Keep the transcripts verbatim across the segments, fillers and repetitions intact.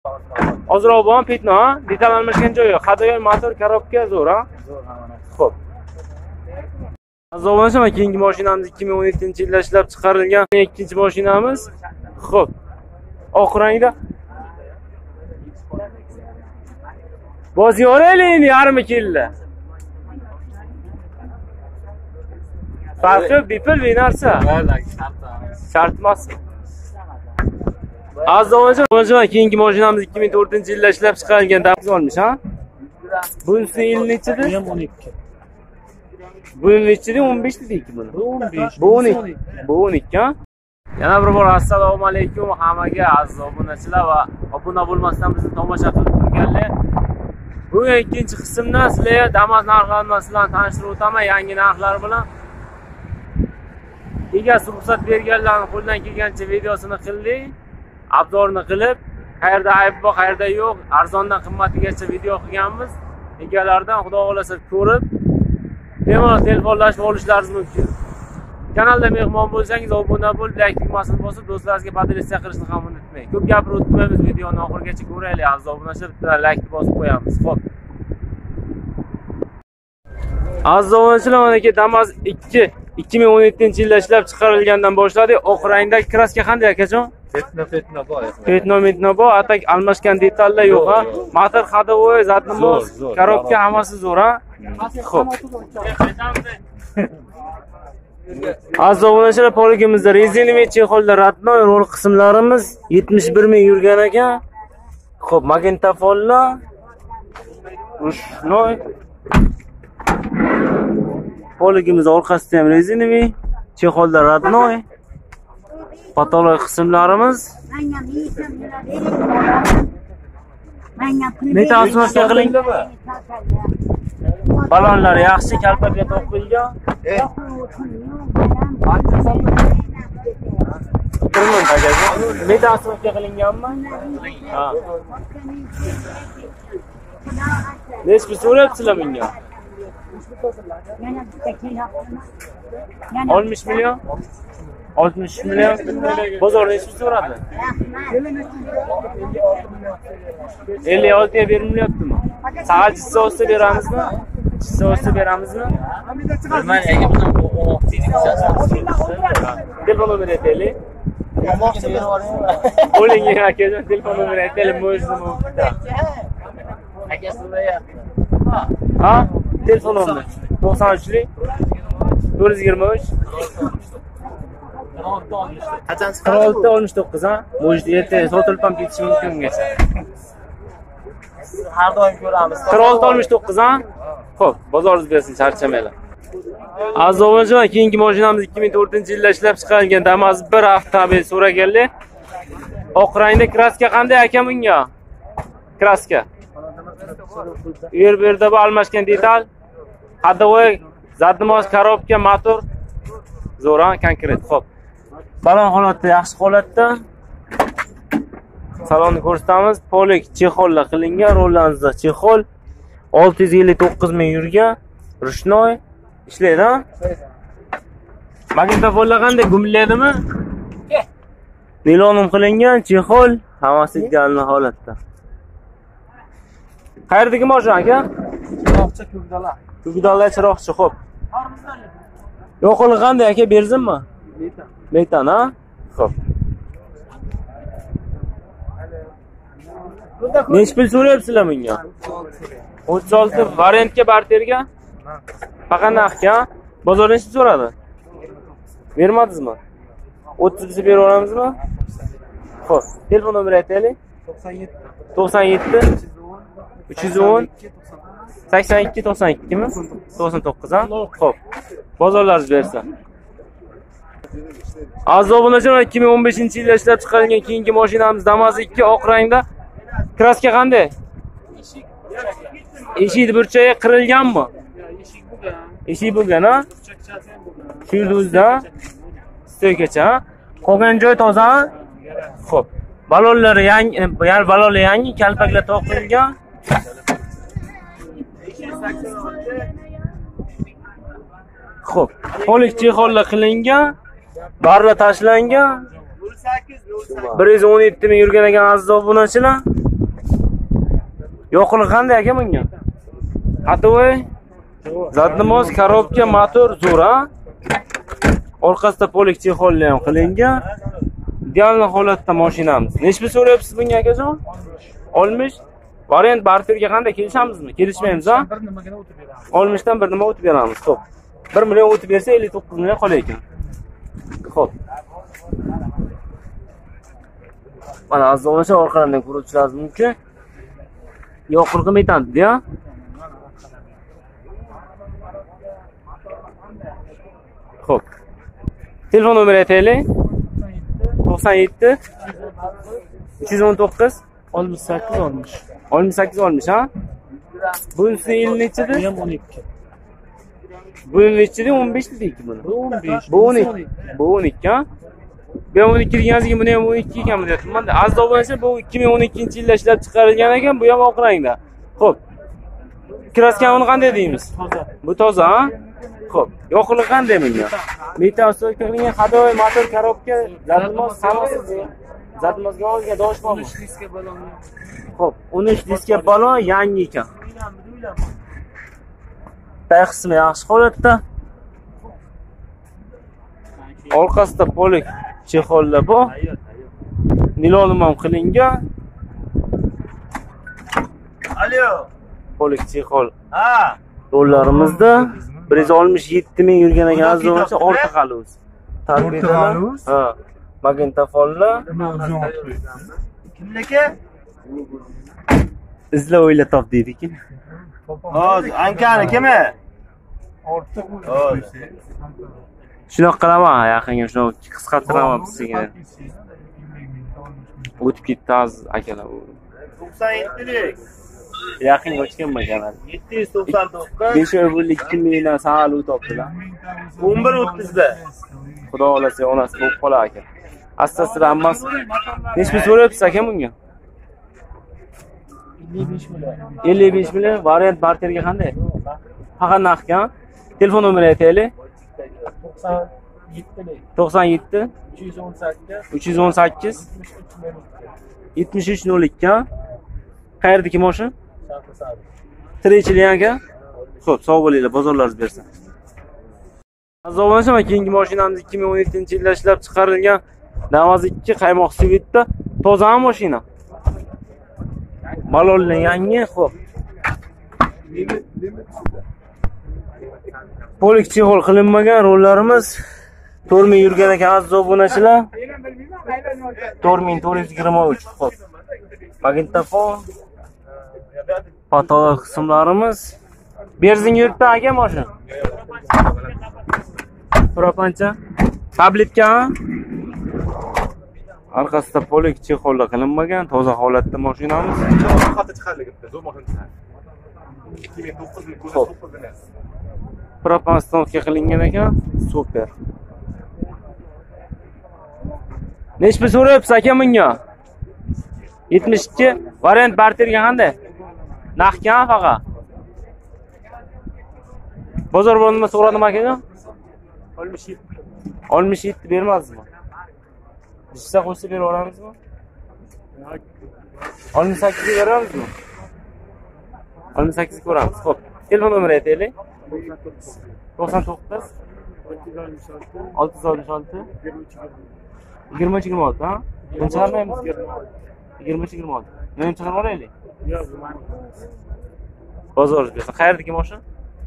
Ozroq bo'lgan petno, ha? Detal almashgan joyi yo'q. Hadoyoy motor, korobka zo'r, ha? Zo'r, mana. Xo'p. Azoblanishim, keyingi mashinamiz ikki ming o'n yettinchi yilda ishlab chiqarilgan ikkinchi mashinamiz. Xo'p. Oq rangda. Boz yoraylik, yarim killa. Farqi bipil bir narsa. Shart emasmi? Azoblanishim, mana keyingi mashinamiz ikki ming to'rtinchi yilda ishlab chiqarilgan dabz olmuş, ha? Bunisi yil nechida? o'n ikki. Bu nechida? o'n besh dedik buni. o'n besh. Bu o'n ikki. Bu o'n ikki, ha? Yana bir bor assalomu alaykum hammaga aziz obunachilar va obuna bo'lmasdan bizni tomosha qilib turganlar. Bugun ikkinchi qismda sizlarga Damas narxlarini bilan tanishtirib o'taman, yangi narxlar bilan. Egasi ruxsat berganlarning qo'ldan kelgancha videosini qildik. Obzorni qilib, qayerda ayb bor, qayerda yo'q, arzondan qimmatigacha video qilganmiz. Egalaridan xudo xolasa ko'rib, bemalol telefonlashib olishlaringiz mumkin. Kanalda mehmon bo'lsangiz, obuna bo'lib, like tugmasini bosib, do'stlaringizga podelitsiya qilishni ham unutmang. Ko'p gapirib o'tmaymiz, videoni oxirigacha ko'raylik. Aziz obunachilar, bitta like bosib qo'yamiz. Xo'p. Aziz obunachilar, mana ki Damas ikki ikki ming o'n yettinchi yilda ishlab chiqarilgandan boshladik. Oq rangdagi kraska qanday akajon? Petno petno bor. Petno petno bor, atak almashgan detallar yo'q, ha? Motor hadovoy, zadnimoz, korobka hammasi zo'r, ha? Xo'p. Aziz obunachilar, poligimizda rezinoviy chexolda ratnoy rol qismlarimiz yetmish bir ming yurgan ekan. Xo'p, magnitofonlar rushnoy. Poligimiz orqasida ham rezinoviy, chexolda ratnoy. Patoloy qismlarimiz. Metal asmoshga qilingan. Balonlar yaxshi kalpakga to'qilgan. Turman tagaga. Metal asmoshga qilinganmi? Ha. Nech pul so'rayapsizlar menga? oltmish million. oltmish million. Bozorda nech pul so'radi? ellik oltiga bermilyaptimi? Sa'al chizsa olsa beramizmi? Chizsa olsa beramizmi? Bilmayman, aka buni o'n olti telefon nomeri aytaylik. Bo'ling akajon, telefon nomeri aytaylik, mo'jiza bitta. Aka so'rayapti. Ha? Telefon nomeri to'qson uchlik to'rt yuz yigirma uch qirq olti oltmish to'qqiz, ha? Mo'jiza erta sotilib ham ketishi mumkin ungacha. Har doim ko'ramiz. qirq olti oltmish to'qqiz, ha? Xo'p, bozoringiz bersin, charchamanglar. Aziz obunachilar, keyingi mashinamiz ikki ming to'rtinchi yilda ishlab chiqarilgan Damas bir avtomobil so'raganlar. Oq rangda kraska qanday aka bunga? Kraska. Yer berda bu almashgan detal. Hadovoy, zadnimoz, korobka, motor. Zo'ra, konkret. Xo'p. Balon holatda, yaxshi holatda. Salonni ko'rsatamiz. Polik chexollar qilingan, rollanizda chexol. olti yuz ellik to'qqiz ming yurgan. Rushnoy ishlaydi, ha? Magnitofonlar qanday gumilladimi? Nilonim qilingan, chexol, hammasi ideal holatda. Qayerdagi mashina aka? Chiroqcha ko'kdalar. Ko'kdalar chiroqchi, xo'p. Yo'qoli qanday aka, bersinmi? Metan. Metan, ha? Xo'p. Nech pul so'rayapsizlar menga? o'ttiz olti variantga, barterga? Faqat narxga? Bozorda nech so'radi? Bermadingizmi? o'ttiz bilsa berib olamizmi? Xo'p, telefon nomeri aytaylik. to'qson yetti uch yuz o'n sakson ikki to'qson ikki mi? to'qson to'qqiz, ha? Xo'p. Bozorlaringiz bersa. Aziz obunachilar, ikki ming o'n beshinchi yilda ishlab chiqarilgan keyingi mashinamiz Damas ikki oq rangda. Kraska qanday? Eshik burchagi qirilganmi? Eshik bo'lgan, ha? Shilduzda. Stoykacha, ha? Qolgan joy toza, ha? Xo'p. Balonlar yangi, ya'ni balonlar yangi, kalpaklar to'qilgan. Xo'p, polik chexollar qilingan, barlar tashlangan. bir yuz o'n yetti ming yurgan ekan aziz obunachilar. Yo'qlik qanday aka bunga? Atovoy, zadnimoz, korobka, motor zo'r, ha? Orqasida polik chexollar ham qilingan. Ideal holatda mashinamiz. Nechta so'rayapsiz bunga akajon? oltmish. Variant barterga qanday kelishamizmi? Kelishmaymiz, ha? Bir nimaga o'tib beramiz? oltmishdan bir nima o'tib beramiz. Xo'p. bir million o'tib bersa ellik to'qqiz million qolar ekan. Xo'p. Mana azizlar orqalardan ko'rishingiz mumkin. Yo'qlik metandir-ya. Xo'p. Telefon nomeri aytaylik. to'qson yetti uch yuz o'n to'qqiz oltmish sakkiz oltmish. oltmish sakkiz oltmish, ha? Bunisi yil nechidir? Bu ham o'n ikki. Bu yil nechidir? o'n besh dedikki buni. Bu o'n besh. Bu o'n ikki. Bu o'n ikki, ha? Bu ham o'n ikki deganingizga buni ham o'n ikki ekan deyapman. Aziz obunachilar, bu ikki ming o'n ikkinchi yilda ishlab chiqarilgan ekan, bu ham oq rangda. Xo'p. Kraskani qanday deymiz? Toza. Bu toza, ha? Xo'p. Yo'qlik qanday bunga? Metal so'kilgan hadoy, motor, korobka, zadmoz, hammasi zadmozga olgan doshmoqmi? uch diska balon. Xo'p, o'n uch diska balon yangi ekan. Tag qismi yaxshi holatda. Orqasida polik chexollar bor. Nilonim ham qilingan. Alo. Polik chexol. Ha. Yo'llarimizda bir yuz oltmish yetti ming yurgan ekan azizlar, orqa qaluz. Tarbiyalar. Ha. Magnitofonlar. Kimniki? Izla o'yla top deydi-ki. Hozir Ankani kimi? Ortiq Shunaqa qilaman, yaqinga shunaqa qisqartiraman bizga. O'tib ketdi aziz akalar. to'qson yettilik. Yaqinga o'tganman kanal. yetti yuz to'qson to'qqiz. besh oy bo'ldi ikki mingdan sal o'tibdilar. o'n bir o'ttizda. Xudo xolasa onasi bo'lib qolar aka. Astasida hammasi. Nechta so'rayapsiz aka bunga? ellik besh million. ellik besh million variant barterga qanday? Faqat naqdga. Telefon nomeri aytaylik. to'qson yettilik. to'qson yetti uch yuz o'n sakkiz. uch yuz o'n sakkiz yetmish uch nol ikki. Qayerdagi mashina? Tirikchilik aka. Xo'p, sog' bo'linglar, bozorlaringiz bersin. Aziz obunachilar, keyingi mashinamiz ikki ming o'n yettinchi yilda ishlab chiqarilgan Damas ikki qaymoq Swift'da toza mashina. Balonlar yangi, xo'p. Polik chexol qilinmagan rollarimiz to'rt ming yurgan ekan aziz obunachilar. to'rt ming to'rt yuz yigirma uch, xo'p. Magnitofon, foto qismlarimiz. Benzin yurtda aka mashina. Propancha, tabletka. Orqasida polik chexollar qilinmagan, toza holatda mashinamiz. ikki ming to'qqiz ming Xo'p. Propan stanovka qilingan ekan, super. Nechta so'rayapsiz aka bunga? yetmish ikki variant barterga qanday? Naqdga faqat. Bozor bo'lmasa so'radim akaga. oltmish yetti. oltmish yetti bermaysizmi? Ishsa qo'shib berib olamizmi? oltmish sakkiz ga beramizmi? oltmish sakkiz ga ko'ramiz. Xo'p. Telefon nomeri aytaylik. to'qson to'qqiz olti yuz oltmish olti yigirma uch yigirma olti, ha? Buni chiqarmaymiz. yigirma uch yigirma olti. Nima chiqarib olaylik? Yo'q, bu mani. Bozor bersa. Qayerdagi mashina?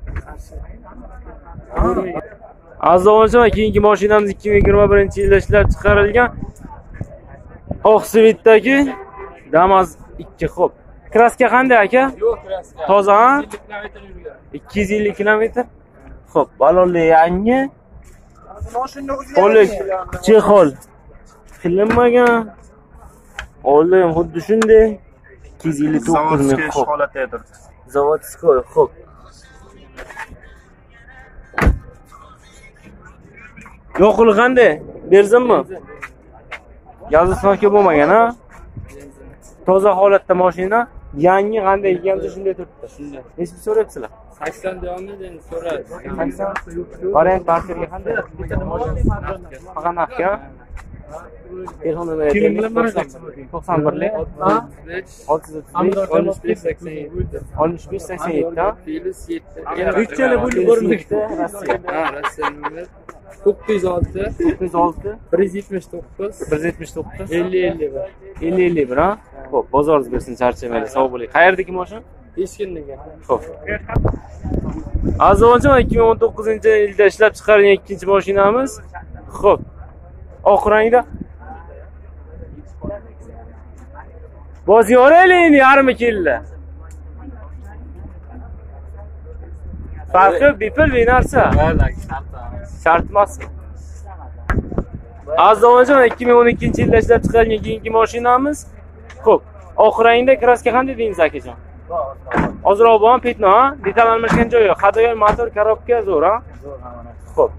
Aziz obunachilar, keyingi mashinamiz ikki ming yigirma birinchi yilda ishlab chiqarilgan oq Swift'dagi Damas ikki. Xo'p. Kraska qanday aka? Yo'q, kraska. Toza, ha? ellik kilometr yurgan. ikki yuz ellik kilometr. Xo'p, balonlar yangi. Mashina o'zi Polik chexol qilinmagan. Oldi ham xuddi shunday. ikki yuz ellik to'qqiz ming. Xo'p. holatdadir. Zavodskoy, xo'p. Yo'qlik qanday? Berzimmi? Yozi sinoki bo'lmagan, ha? Toza holatda mashina, yangi qanday ekansa shunday turibdi. Shunday. Nechta so'rayapsizlar? sakson davomida endi so'radi. sakson. Variant barterga qanday? Faqat naqdga. Telefon nomeri aytaylik. to'qson birlik olti yuz o'ttiz besh oltmish besh sakson yetti. uch yil bo'lib ko'rmoqda. Rossiya. Ha, Rossiya nomeri to'qqiz yuz olti to'qqiz yuz olti bir yuz yetmish to'qqiz bir yuz yetmish to'qqiz ellik ellik bir. ellik ellik bir ha. Xo'p, bozoringiz bersin, charchamaylik, sog' bo'ling. Qayerdagi mashina? Eshkinniga. Xo'p. Azizlar, ikki ming o'n to'qqizinchi yilda ishlab chiqarilgan ikkinchi mashinamiz. Xo'p. Oq rangda. Boz yoraylik yarim killa. Farqi bepul bir narsa. Shart emasmi? Azizlar, ikki ming o'n ikkinchi yilda ishlab chiqarilgan keyingi mashinamiz. Xo'p. Oq rangda kraska qanday deymiz akajon? Ozroq bo'lgan petno, ha? Detal almashgan joyi yo'q. Hadoyoy motor, korobka zo'r, ha? Zo'r hamma. Xo'p.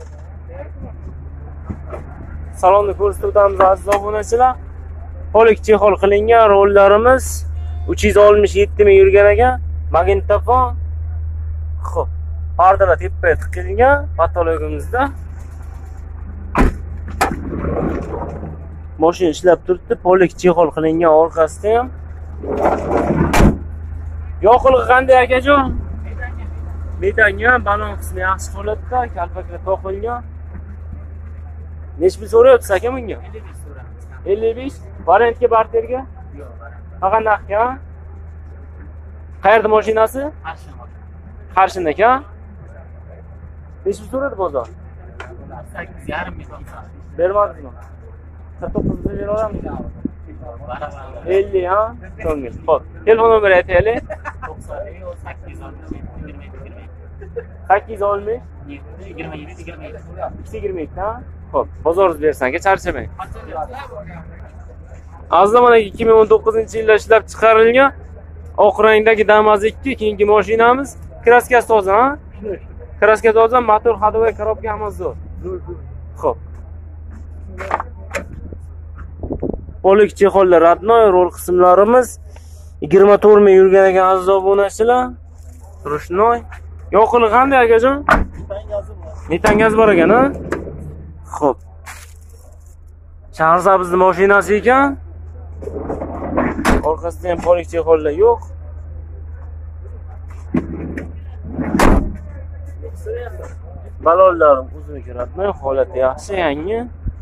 Salonni ko'rsatib o'tamiz aziz obunachilar. Polik chexol qilingan rollarimiz uch yuz oltmish yetti ming yurgan ekan. Magnitofon. Xo'p. Pardalar tepaga tiqilgan patologimizda. Mashina ishlab turibdi, polik chexol qilingan orqasida ham. Yoqilg'i qanday akajon? Metangan, balon qismi yaxshi holatda, kalpaklar to'qilgan. Nech pul so'rayapsiz aka bunga? ellik besh so'ramiz. ellik besh. Variantga, barterga? Yo'q, Faqat naqdga? Qayerda mashinasi? Qarshi. Qarshinda aka. Nech pul so'radi bozor? sakkiz yarim ming so'm. Bermadingizmi? qirq to'qqiz ming bera olamiz. ellik ha? Ko'ngil. Xo'p. Telefon nomeri aytaylik. sakkiz yuz oltmish yigirma yetti yigirma yetti. ikki yuz yigirma yetti ha? Xo'p, bozoringiz bersin aka, charchamang. Azizlar, mana ikki ming o'n to'qqizinchi yilda ishlab chiqarilgan oq rangdagi Damas ikki keyingi mashinamiz. Kraskasi toza, ha? Kraskasi toza, motor, hadovoy, korobka hammasi zo'r. Xo'p. Polik chexollar, radnoy, rol qismlarimiz yigirma to'rt ming yurgan ekan aziz obunachilar. Rushnoy. Yoqilg'i qanday akajon? Metan gaz bor ekan, ha? Xo'p. Shahrisabzning mashinasi ekan. Orqasida ham polik chexollar yo'q. Balonlarim uzun kiratmay, holati yaxshi, yangi.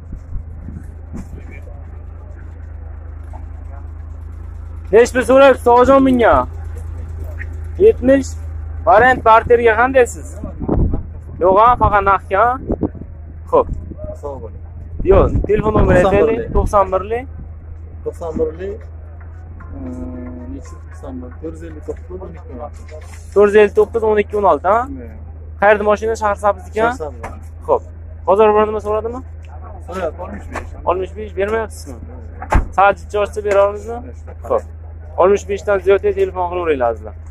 Nech pul so'rayapsiz ojon bunga? yetmish. Variant barterga qandaysiz? Yo'q, ha, faqat naqdga. Xo'p. Sog' bo'ling. Yo'q, telefon nomeri aytaylik. to'qson birlik to'qson birlik necha to'qson bir to'rt yuz ellik to'qqiz o'n ikki o'n olti. to'rt yuz ellik to'qqiz o'n ikki o'n olti, ha? Qayerda mashina? Shahrisabzniki, ha? Xo'p. Bozor bo'rdimi so'radimi? So'rayapti oltmish besh. oltmish besh bermayapsizmi? Sadjicha ochsa bera olamizmi? Xo'p. oltmish besh dan ziyod telefon qilaveringlar azizlar.